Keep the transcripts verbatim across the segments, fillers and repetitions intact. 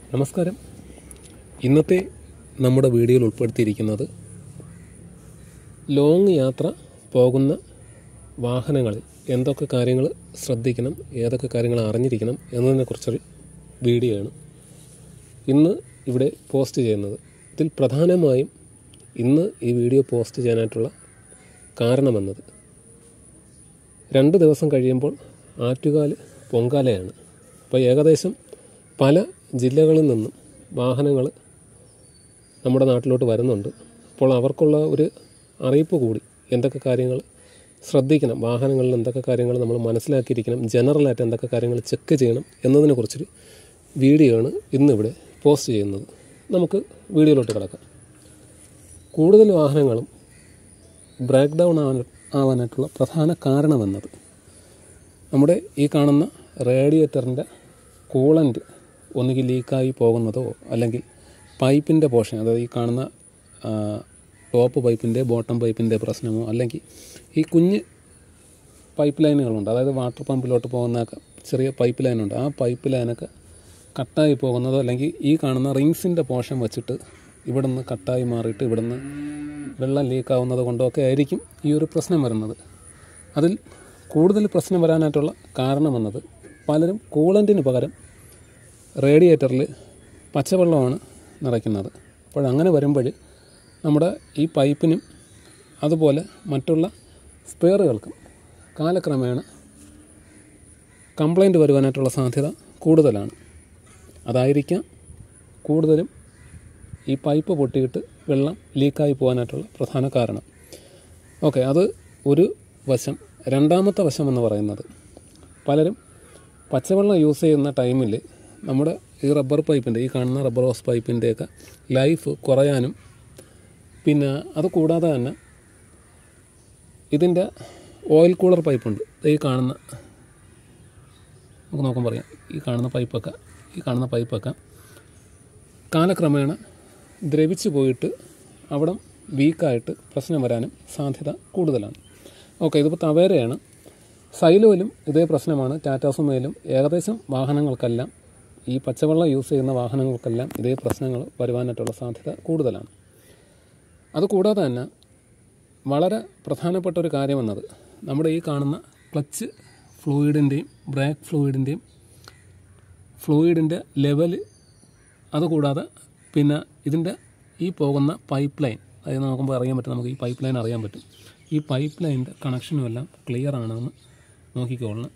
നമസ്കാരം. ഇന്നത്തെ നമ്മുടെ വീഡിയോയിൽ ഉൾപ്പെടുത്തിയിരിക്കുന്നത് ലോങ് യാത്ര പോകുന്ന വാഹനങ്ങളിൽ എന്തൊക്കെ കാര്യങ്ങൾ ശ്രദ്ധിക്കണം, ഏതൊക്കെ കാര്യങ്ങൾ അറിഞ്ഞിരിക്കണം എന്നതിനെക്കുറിച്ചൊരു വീഡിയോ ആണ് ഇന്ന് ഇവിടെ പോസ്റ്റ് ചെയ്യുന്നത്. ഇതിൽ പ്രധാനമായും ഇന്ന് ഈ വീഡിയോ പോസ്റ്റ് ചെയ്യാനായിട്ടുള്ള കാരണമെന്നത് രണ്ട് ദിവസം കഴിയുമ്പോൾ ആറ്റുകാൽ പൊങ്കാലയാണ്. അപ്പോൾ ഏകദേശം പല ജില്ലകളിൽ നിന്നും വാഹനങ്ങൾ നമ്മുടെ നാട്ടിലോട്ട് വരുന്നുണ്ട്. അപ്പോൾ അവർക്കുള്ള ഒരു അറിയിപ്പ് കൂടി, എന്തൊക്കെ കാര്യങ്ങൾ ശ്രദ്ധിക്കണം, വാഹനങ്ങളിൽ എന്തൊക്കെ കാര്യങ്ങൾ നമ്മൾ മനസ്സിലാക്കിയിരിക്കണം, ജനറലായിട്ട് എന്തൊക്കെ കാര്യങ്ങൾ ചെക്ക് ചെയ്യണം എന്നതിനെക്കുറിച്ചൊരു വീഡിയോ ആണ് ഇന്നിവിടെ പോസ്റ്റ് ചെയ്യുന്നത്. നമുക്ക് വീഡിയോയിലോട്ട് കിടക്കാം. കൂടുതൽ വാഹനങ്ങളും ബ്രേക്ക് ഡൗൺ ആവാൻ ആവാനായിട്ടുള്ള പ്രധാന കാരണമെന്നത് നമ്മുടെ ഈ കാണുന്ന റേഡിയേറ്ററിൻ്റെ കൂളൻ്റ് ഒന്നുകിൽ ലീക്കായി പോകുന്നതോ അല്ലെങ്കിൽ പൈപ്പിൻ്റെ പോർഷൻ, അതായത് ഈ കാണുന്ന ടോപ്പ് പൈപ്പിൻ്റെ ബോട്ടം പൈപ്പിൻ്റെ പ്രശ്നമോ, അല്ലെങ്കിൽ ഈ കുഞ്ഞ് പൈപ്പ് ലൈനുകളുണ്ട്, അതായത് വാട്ടർ പമ്പിലോട്ട് പോകുന്ന ചെറിയ പൈപ്പ് ലൈനുണ്ട്, ആ പൈപ്പ് ലൈനൊക്കെ കട്ടായി പോകുന്നതോ, അല്ലെങ്കിൽ ഈ കാണുന്ന റിങ്സിൻ്റെ പോർഷൻ വെച്ചിട്ട് ഇവിടെ നിന്ന് കട്ടായി മാറിയിട്ട് ഇവിടെ നിന്ന് വെള്ളം ലീക്കാവുന്നത് കൊണ്ടോ ഒക്കെ ആയിരിക്കും ഈ ഒരു പ്രശ്നം വരുന്നത്. അതിൽ കൂടുതൽ പ്രശ്നം വരാനായിട്ടുള്ള കാരണമെന്നത് പലരും കൂളൻറ്റിന് പകരം റേഡിയേറ്ററിൽ പച്ചവെള്ളമാണ് നിറയ്ക്കുന്നത്. അപ്പോഴങ്ങനെ വരുമ്പോൾ നമ്മുടെ ഈ പൈപ്പിനും അതുപോലെ മറ്റുള്ള സ്പെയറുകൾക്കും കാലക്രമേണ കംപ്ലൈൻറ്റ് വരുവാനായിട്ടുള്ള സാധ്യത കൂടുതലാണ്. അതായിരിക്കാം കൂടുതലും ഈ പൈപ്പ് പൊട്ടിയിട്ട് വെള്ളം ലീക്കായി പോകാനായിട്ടുള്ള പ്രധാന കാരണം. ഓക്കെ, അത് ഒരു വശം. രണ്ടാമത്തെ വശം എന്ന് പറയുന്നത് പലരും പച്ചവെള്ളം യൂസ് ചെയ്യുന്ന ടൈമിൽ നമ്മുടെ ഈ റബ്ബർ പൈപ്പിൻ്റെ, ഈ കാണുന്ന റബ്ബർ ഹോസ് പൈപ്പിൻ്റെയൊക്കെ ലൈഫ് കുറയാനും, പിന്നെ അത് കൂടാതെ തന്നെ ഇതിൻ്റെ ഓയിൽ കൂളർ പൈപ്പുണ്ട്, ഈ കാണുന്ന, നമുക്ക് നോക്കാൻ പറയാം, ഈ കാണുന്ന പൈപ്പൊക്കെ ഈ കാണുന്ന പൈപ്പൊക്കെ കാലക്രമേണ ദ്രവിച്ചു പോയിട്ട് അവിടെ വീക്കായിട്ട് പ്രശ്നം വരാനും സാധ്യത കൂടുതലാണ്. ഓക്കെ, ഇതിപ്പോൾ തവേരയാണ്. സൈലോയിലും ഇതേ പ്രശ്നമാണ്. ടാറ്റാ സുമോയിലും ഏകദേശം വാഹനങ്ങൾക്കെല്ലാം, ഈ പച്ചവെള്ളം യൂസ് ചെയ്യുന്ന വാഹനങ്ങൾക്കെല്ലാം ഇതേ പ്രശ്നങ്ങൾ വരുവാനായിട്ടുള്ള സാധ്യത കൂടുതലാണ്. അതുകൂടാതെ തന്നെ വളരെ പ്രധാനപ്പെട്ട ഒരു കാര്യമെന്നത് നമ്മുടെ ഈ കാണുന്ന ക്ലച്ച് ഫ്ലൂയിഡിൻ്റെയും ബ്രേക്ക് ഫ്ലൂയിഡിൻ്റെയും ഫ്ലൂയിഡിൻ്റെ ലെവല്, അതുകൂടാതെ പിന്നെ ഇതിൻ്റെ ഈ പോകുന്ന പൈപ്പ് ലൈൻ, അതായത് നോക്കുമ്പോൾ അറിയാൻ പറ്റും, നമുക്ക് ഈ പൈപ്പ് ലൈൻ അറിയാൻ പറ്റും. ഈ പൈപ്പ് ലൈനിൻ്റെ കണക്ഷനും എല്ലാം ക്ലിയർ ആണെന്ന് നോക്കിക്കോളണം.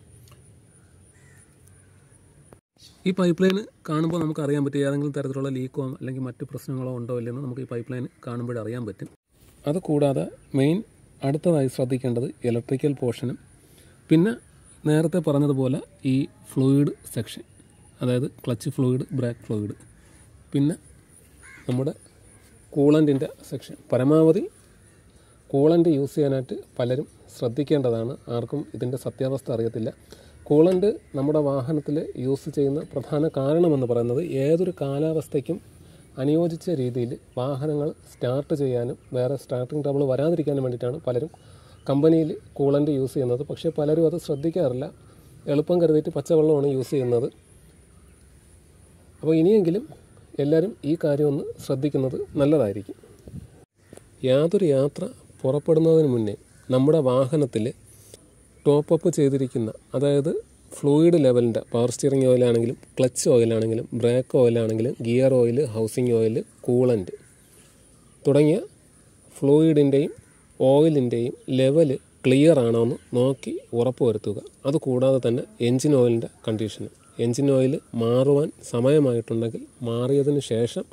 ഈ പൈപ്പ് ലൈൻ കാണുമ്പോൾ നമുക്ക് അറിയാൻ പറ്റും ഏതെങ്കിലും തരത്തിലുള്ള ലീക്കോ അല്ലെങ്കിൽ മറ്റു പ്രശ്നങ്ങളോ ഉണ്ടോ ഇല്ലെന്ന് നമുക്ക് ഈ പൈപ്പ് ലൈൻ കാണുമ്പോൾ അറിയാൻ പറ്റും. അതുകൂടാതെ മെയിൻ അടുത്തതായി ശ്രദ്ധിക്കേണ്ടത് ഇലക്ട്രിക്കൽ പോർഷനും, പിന്നെ നേരത്തെ പറഞ്ഞതുപോലെ ഈ ഫ്ലൂയിഡ് സെക്ഷൻ, അതായത് ക്ലച്ച് ഫ്ലൂയിഡ്, ബ്രേക്ക് ഫ്ലൂയിഡ്, പിന്നെ നമ്മുടെ കൂളൻറ്റിൻ്റെ സെക്ഷൻ. പരമാവധി കൂളൻ്റ് യൂസ് ചെയ്യാനായിട്ട് പലരും ശ്രദ്ധിക്കേണ്ടതാണ്. ആർക്കും ഇതിൻ്റെ സത്യാവസ്ഥ അറിയത്തില്ല. കൂളൻ്റ് നമ്മുടെ വാഹനത്തിൽ യൂസ് ചെയ്യുന്ന പ്രധാന കാരണമെന്ന് പറയുന്നത് ഏതൊരു കാലാവസ്ഥയ്ക്കും അനുയോജിച്ച രീതിയിൽ വാഹനങ്ങൾ സ്റ്റാർട്ട് ചെയ്യാനും വേറെ സ്റ്റാർട്ടിങ് ട്രബിൾ വരാതിരിക്കാനും വേണ്ടിയിട്ടാണ് പലരും കമ്പനിയിൽ കൂളൻ്റ് യൂസ് ചെയ്യുന്നത്. പക്ഷേ പലരും അത് ശ്രദ്ധിക്കാറില്ല. എളുപ്പം കരുതിയിട്ട് പച്ചവെള്ളമാണ് യൂസ് ചെയ്യുന്നത്. അപ്പോൾ ഇനിയെങ്കിലും എല്ലാവരും ഈ കാര്യം ഒന്ന് ശ്രദ്ധിക്കുന്നത് നല്ലതായിരിക്കും. യാതൊരു യാത്ര പുറപ്പെടുന്നതിന് മുന്നേ നമ്മുടെ വാഹനത്തിൽ ടോപ്പ് അപ്പ് ചെയ്തിരിക്കുന്ന, അതായത് ഫ്ലൂയിഡ് ലെവലിൻ്റെ പവർ സ്റ്റിയറിംഗ് ഓയിലാണെങ്കിലും ക്ലച്ച് ഓയിലാണെങ്കിലും ബ്രേക്ക് ഓയിലാണെങ്കിലും gear oil, housing oil, coolant തുടങ്ങിയ ഫ്ലൂയിഡിൻ്റെയും ഓയിലിൻ്റെയും ലെവല് ക്ലിയർ ആണോ എന്ന് നോക്കി ഉറപ്പ് വരുത്തുക. അതുകൂടാതെ തന്നെ എൻജിൻ ഓയിലിൻ്റെ കണ്ടീഷൻ, എൻജിൻ ഓയിൽ മാറുവാൻ സമയമായിട്ടുണ്ടെങ്കിൽ മാറിയതിന് ശേഷം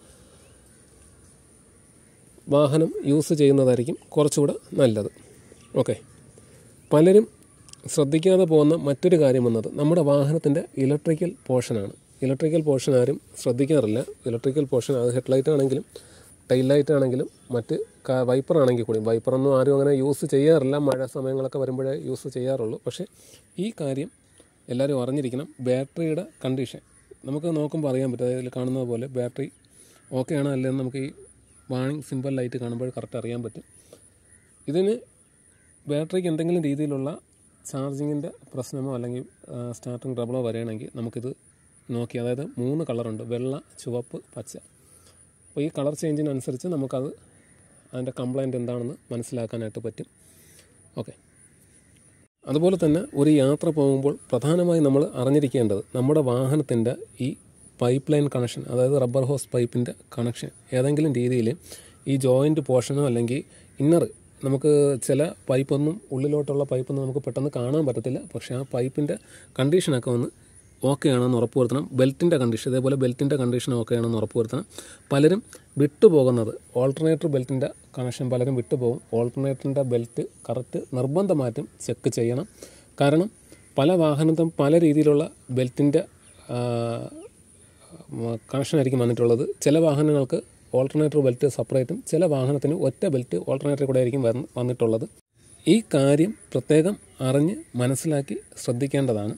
വാഹനം യൂസ് ചെയ്യുന്നതായിരിക്കും കുറച്ചുകൂടെ നല്ലത്. ഓക്കെ, പലരും ശ്രദ്ധിക്കാതെ പോകുന്ന മറ്റൊരു കാര്യം വന്നത് നമ്മുടെ വാഹനത്തിൻ്റെ ഇലക്ട്രിക്കൽ പോർഷനാണ്. ഇലക്ട്രിക്കൽ പോർഷൻ ആരും ശ്രദ്ധിക്കാറില്ല. ഇലക്ട്രിക്കൽ പോർഷൻ, അത് ഹെഡ്ലൈറ്റ് ആണെങ്കിലും ടൈൽ ലൈറ്റ് ആണെങ്കിലും മറ്റ് വൈപ്പർ ആണെങ്കിൽ കൂടി, വൈപ്പറൊന്നും ആരും അങ്ങനെ യൂസ് ചെയ്യാറില്ല, മഴ സമയങ്ങളൊക്കെ വരുമ്പോഴേ യൂസ് ചെയ്യാറുള്ളൂ. പക്ഷേ ഈ കാര്യം എല്ലാവരും അറിഞ്ഞിരിക്കണം. ബാറ്ററിയുടെ കണ്ടീഷൻ നമുക്ക് നോക്കുമ്പോൾ അറിയാൻ പറ്റും. അതിൽ കാണുന്നത് പോലെ ബാറ്ററി ഓക്കെ ആണോ അല്ലെന്ന് നമുക്ക് ഈ വാണിംഗ് സിമ്പിൾ ലൈറ്റ് കാണുമ്പോൾ കറക്റ്റ് അറിയാൻ പറ്റും. ഇതിന് ബാറ്ററിക്ക് എന്തെങ്കിലും രീതിയിലുള്ള ചാർജിങ്ങിൻ്റെ പ്രശ്നമോ അല്ലെങ്കിൽ സ്റ്റാർട്ടിങ് ട്രബിളോ വരികയാണെങ്കിൽ നമുക്കിത് നോക്കി, അതായത് മൂന്ന് കളറുണ്ട്, വെള്ള, ചുവപ്പ്, പച്ച. അപ്പോൾ ഈ കളർ ചേഞ്ചിനനുസരിച്ച് നമുക്കത് അതിൻ്റെ കംപ്ലൈൻറ്റ് എന്താണെന്ന് മനസ്സിലാക്കാനായിട്ട് പറ്റും. ഓക്കെ. അതുപോലെ തന്നെ ഒരു യാത്ര പോകുമ്പോൾ പ്രധാനമായും നമ്മൾ അറിഞ്ഞിരിക്കേണ്ടത് നമ്മുടെ വാഹനത്തിൻ്റെ ഈ പൈപ്പ് ലൈൻ കണക്ഷൻ, അതായത് റബ്ബർ ഹോസ് പൈപ്പിൻ്റെ കണക്ഷൻ ഏതെങ്കിലും രീതിയിൽ ഈ ജോയിൻറ്റ് പോർഷനോ അല്ലെങ്കിൽ ഇന്നർ, നമുക്ക് ചില പൈപ്പൊന്നും ഉള്ളിലോട്ടുള്ള പൈപ്പൊന്നും നമുക്ക് പെട്ടെന്ന് കാണാൻ പറ്റത്തില്ല. പക്ഷേ ആ പൈപ്പിൻ്റെ കണ്ടീഷനൊക്കെ ഒന്ന് ഓക്കെ ആണെന്ന് ഉറപ്പ് വരുത്തണം. ബെൽറ്റിൻ്റെ കണ്ടീഷൻ, ഇതേപോലെ ബെൽറ്റിൻ്റെ കണ്ടീഷൻ ഓക്കെ ആണെന്ന് ഉറപ്പ് വരുത്തണം. പലരും വിട്ടുപോകുന്നത് ഓൾട്ടർനേറ്റർ ബെൽറ്റിൻ്റെ കണക്ഷൻ പലരും വിട്ടുപോകും. ഓൾട്ടർനേറ്ററിൻ്റെ ബെൽറ്റ് കറക്റ്റ് നിർബന്ധമായിട്ടും ചെക്ക് ചെയ്യണം. കാരണം പല വാഹനത്തും പല രീതിയിലുള്ള ബെൽറ്റിൻ്റെ കണക്ഷനായിരിക്കും വന്നിട്ടുള്ളത്. ചില വാഹനങ്ങൾക്ക് ഓൾട്ടർനേറ്റർ ബെൽറ്റ് സെപ്പറേറ്റും, ചില വാഹനത്തിന് ഒറ്റ ബെൽറ്റ് ഓൾട്ടർനേറ്റർ കൂടെ ആയിരിക്കും വന്നിട്ടുള്ളത്. ഈ കാര്യം പ്രത്യേകം അറിഞ്ഞ് മനസ്സിലാക്കി ശ്രദ്ധിക്കേണ്ടതാണ്.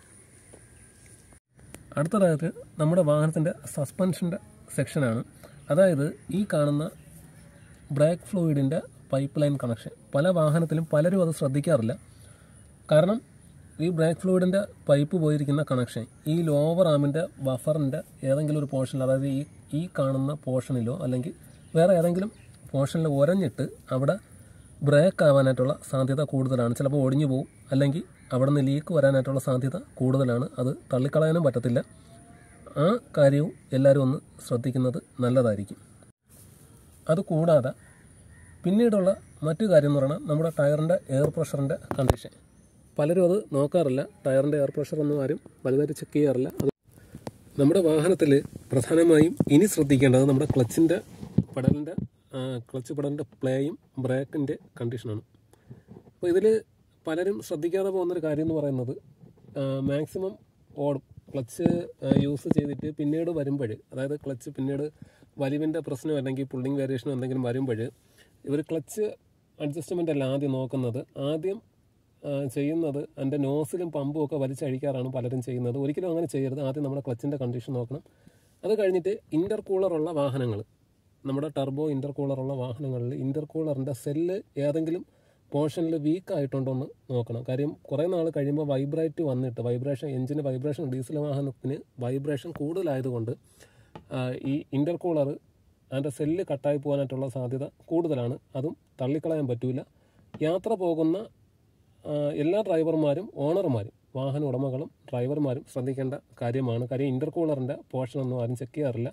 അടുത്തതായിട്ട് നമ്മുടെ വാഹനത്തിൻ്റെ സസ്പെൻഷൻ്റെ സെക്ഷനാണ്. അതായത് ഈ കാണുന്ന ബ്രേക്ക് ഫ്ലൂയിഡിൻ്റെ പൈപ്പ് ലൈൻ കണക്ഷൻ പല വാഹനത്തിലും പലരും അത് ശ്രദ്ധിക്കാറില്ല. കാരണം ഈ ബ്രേക്ക് ഫ്ലൂയിഡിൻ്റെ പൈപ്പ് പോയിരിക്കുന്ന കണക്ഷൻ ഈ ലോവർ ആമിൻ്റെ ബഫറിൻ്റെ ഏതെങ്കിലും ഒരു പോർഷനിൽ, അതായത് ഈ ഈ കാണുന്ന പോർഷനിലോ അല്ലെങ്കിൽ വേറെ ഏതെങ്കിലും പോർഷനിൽ ഉരഞ്ഞിട്ട് അവിടെ ബ്രേക്ക് ആവാനായിട്ടുള്ള സാധ്യത കൂടുതലാണ്. ചിലപ്പോൾ ഒടിഞ്ഞു പോകും, അല്ലെങ്കിൽ അവിടെ നിന്ന് ലീക്ക് വരാനായിട്ടുള്ള സാധ്യത കൂടുതലാണ്. അത് തള്ളിക്കളയാനും പറ്റത്തില്ല. ആ കാര്യവും എല്ലാവരും ഒന്ന് ശ്രദ്ധിക്കുന്നത് നല്ലതായിരിക്കും. അതുകൂടാതെ പിന്നീടുള്ള മറ്റു കാര്യം എന്ന് പറഞ്ഞാൽ നമ്മുടെ ടയറിൻ്റെ എയർ പ്രഷറിൻ്റെ കണ്ടീഷൻ. പലരും അത് നോക്കാറില്ല. ടയറിൻ്റെ എയർ പ്രഷറൊന്നും ആരും വലുതായിട്ട് ചെക്ക് ചെയ്യാറില്ല. അത് നമ്മുടെ വാഹനത്തിൽ പ്രധാനമായും ഇനി ശ്രദ്ധിക്കേണ്ടത് നമ്മുടെ ക്ലച്ചിൻ്റെ പെഡലിൻ്റെ ക്ലച്ച് പെഡലിൻ്റെ പ്ലേയും ബ്രേക്കിൻ്റെ കണ്ടീഷനാണ്. അപ്പോൾ ഇതിൽ പലരും ശ്രദ്ധിക്കാതെ പോകുന്നൊരു കാര്യം എന്ന് പറയുന്നത് മാക്സിമം ഓടും ക്ലച്ച് യൂസ് ചെയ്തിട്ട് പിന്നീട് വരുമ്പോൾ, അതായത് ക്ലച്ച് പിന്നീട് വലിവിൻ്റെ പ്രശ്നം അല്ലെങ്കിൽ പുള്ളിങ് വേരിയേഷനോ എന്തെങ്കിലും വരുമ്പോൾ ഇവർ ക്ലച്ച് അഡ്ജസ്റ്റ്മെൻ്റ് അല്ല ആദ്യം നോക്കുന്നത്. ആദ്യം ചെയ്യുന്നത് അതിൻ്റെ നോസിലും പമ്പും ഒക്കെ വലിച്ചഴിക്കാറാണ് പലരും ചെയ്യുന്നത്. ഒരിക്കലും അങ്ങനെ ചെയ്യരുത്. ആദ്യം നമ്മുടെ ക്ലച്ചിൻ്റെ കണ്ടീഷൻ നോക്കണം. അത് കഴിഞ്ഞിട്ട് ഇൻ്റർ കൂളറുള്ള വാഹനങ്ങൾ, നമ്മുടെ ടർബോ ഇൻ്റർ കൂളറുള്ള വാഹനങ്ങളിൽ ഇൻ്റർ കൂളറിൻ്റെ സെല്ല് ഏതെങ്കിലും പോർഷനിൽ വീക്ക് ആയിട്ടുണ്ടോ എന്ന് നോക്കണം. കാര്യം കുറേ നാൾ കഴിയുമ്പോൾ വൈബ്രേറ്റ് വന്നിട്ട് വൈബ്രേഷൻ, എഞ്ചിന് വൈബ്രേഷൻ, ഡീസൽ വാഹനത്തിന് വൈബ്രേഷൻ കൂടുതലായതുകൊണ്ട് ഈ ഇൻ്റർ കൂളർ അതിൻ്റെ സെല്ല് കട്ടായി പോകാനായിട്ടുള്ള സാധ്യത കൂടുതലാണ്. അതും തള്ളിക്കളയാൻ പറ്റില്ല. യാത്ര പോകുന്ന എല്ലാ ഡ്രൈവർമാരും ഓണർമാരും വാഹന ഉടമകളും ഡ്രൈവർമാരും ശ്രദ്ധിക്കേണ്ട കാര്യമാണ്. കാര്യം ഇൻ്റർ കൂളറിൻ്റെ പോർഷനൊന്നും ആരും ചെക്ക് ചെയ്യാറില്ല.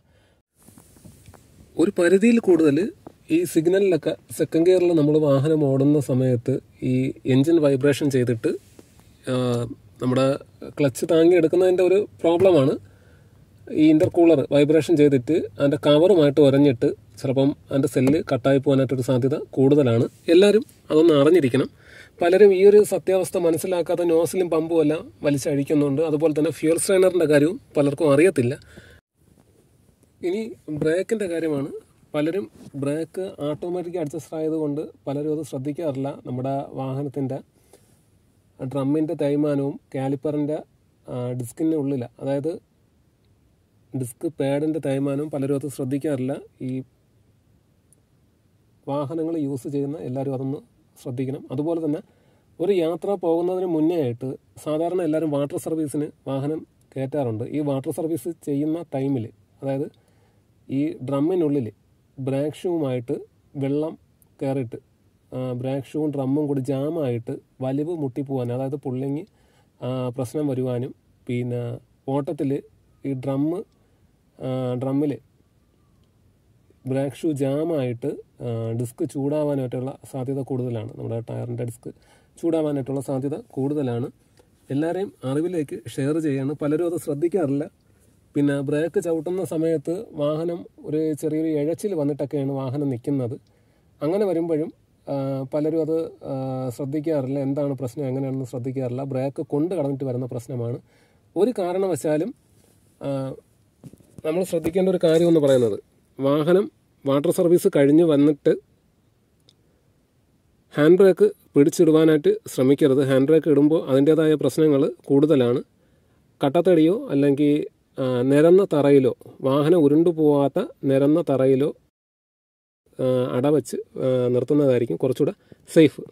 ഒരു പരിധിയിൽ കൂടുതൽ ഈ സിഗ്നലിലൊക്കെ സെക്കൻഡ് ഗിയറിൽ നമ്മൾ വാഹനം ഓടുന്ന സമയത്ത് ഈ എൻജിൻ വൈബ്രേഷൻ ചെയ്തിട്ട് നമ്മുടെ ക്ലച്ച് താങ്ങി എടുക്കുന്നതിൻ്റെ ഒരു പ്രോബ്ലമാണ്. ഈ ഇൻ്റർ കൂളർ വൈബ്രേഷൻ ചെയ്തിട്ട് അതിൻ്റെ കവറുമായിട്ട് ഉരഞ്ഞിട്ട് ചിലപ്പം അതിൻ്റെ സെല്ല് കട്ടായി പോകാനായിട്ടൊരു സാധ്യത കൂടുതലാണ്. എല്ലാവരും അതൊന്ന് അറിഞ്ഞിരിക്കണം. പലരും ഈ ഒരു സത്യാവസ്ഥ മനസ്സിലാക്കാതെ നോസിലും പമ്പും എല്ലാം വലിച്ചഴിക്കുന്നുണ്ട്. അതുപോലെ തന്നെ ഫ്യൂൽ സ്ട്രെയിനറിൻ്റെ കാര്യവും പലർക്കും അറിയത്തില്ല. ഇനി ബ്രേക്കിൻ്റെ കാര്യമാണ്. പലരും ബ്രേക്ക് ഓട്ടോമാറ്റിക് അഡ്ജസ്റ്റ് ആയതുകൊണ്ട് പലരും അത് ശ്രദ്ധിക്കാറില്ല. നമ്മുടെ വാഹനത്തിൻ്റെ ഡ്രമ്മിൻ്റെ തേയ്മാനവും കാലിപ്പറിൻ്റെ ഡിസ്കിൻ്റെ ഉള്ളിൽ, അതായത് ഡിസ്ക് പാഡിൻ്റെ തേയ്മാനവും പലരും അത് ശ്രദ്ധിക്കാറില്ല. ഈ വാഹനങ്ങൾ യൂസ് ചെയ്യുന്ന എല്ലാവരും അതൊന്ന് ശ്രദ്ധിക്കണം. അതുപോലെ തന്നെ ഒരു യാത്ര പോകുന്നതിന് മുന്നേ ആയിട്ട് സാധാരണ എല്ലാവരും വാട്ടർ സർവീസിന് വാഹനം കയറ്റാറുണ്ട്. ഈ വാട്ടർ സർവീസ് ചെയ്യുന്ന ടൈമിൽ, അതായത് ഈ ഡ്രമ്മിനുള്ളിൽ ബ്രേക്ക് ഷൂവുമായിട്ട് വെള്ളം കയറിയിട്ട് ബ്രേക്ക് ഷൂവും ഡ്രമ്മും കൂടി ജാമായിട്ട് വലിവ് മുട്ടിപ്പോവാൻ, അതായത് പുള്ളിങ് പ്രശ്നം വരുവാനും, പിന്നെ ഓട്ടത്തിൽ ഈ ഡ്രമ്മ് ഡ്രമ്മിൽ ബ്രേക്ക് ഷൂ ജാമായിട്ട് ഡിസ്ക് ചൂടാവാനായിട്ടുള്ള സാധ്യത കൂടുതലാണ്. നമ്മുടെ ടയറിൻ്റെ ഡിസ്ക് ചൂടാവാനായിട്ടുള്ള സാധ്യത കൂടുതലാണ്. എല്ലാവരെയും അറിവിലേക്ക് ഷെയർ ചെയ്യാണ്. പലരും അത് ശ്രദ്ധിക്കാറില്ല. പിന്നെ ബ്രേക്ക് ചവിട്ടുന്ന സമയത്ത് വാഹനം ഒരു ചെറിയൊരു ഇഴച്ചിൽ വന്നിട്ടൊക്കെയാണ് വാഹനം നിൽക്കുന്നത്. അങ്ങനെ വരുമ്പോഴും പലരും അത് ശ്രദ്ധിക്കാറില്ല. എന്താണ് പ്രശ്നം, എങ്ങനെയാണെന്ന് ശ്രദ്ധിക്കാറില്ല. ബ്രേക്ക് കൊണ്ട് കടന്നിട്ട് വരുന്ന പ്രശ്നമാണ്. ഒരു കാരണവശാലും നമ്മൾ ശ്രദ്ധിക്കേണ്ട ഒരു കാര്യം എന്ന് പറയുന്നത്, വാഹനം വാട്ടർ സർവീസ് കഴിഞ്ഞ് വന്നിട്ട് ഹാൻഡ് ബ്രേക്ക് പിടിച്ചിടുവാനായിട്ട് ശ്രമിക്കരുത്. ഹാൻഡ് ബ്രേക്ക് ഇടുമ്പോൾ അതിൻ്റേതായ പ്രശ്നങ്ങൾ കൂടുതലാണ്. കട്ടത്തടിയോ അല്ലെങ്കിൽ നിരന്ന തറയിലോ, വാഹനം ഉരുണ്ടു പോവാത്ത നിരന്ന തറയിലോ അടവച്ച് നിർത്തുന്നതായിരിക്കും കുറച്ചുകൂടെ സേഫ്.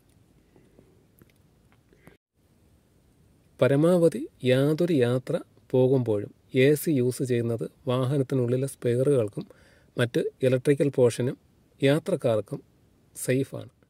പരമാവധി യാതൊരു യാത്ര പോകുമ്പോഴും എ സി യൂസ് ചെയ്യുന്നത് വാഹനത്തിനുള്ളിലെ സ്പെയറുകൾക്കും മറ്റ് ഇലക്ട്രിക്കൽ പോർഷനും യാത്രക്കാർക്കും സേഫാണ്.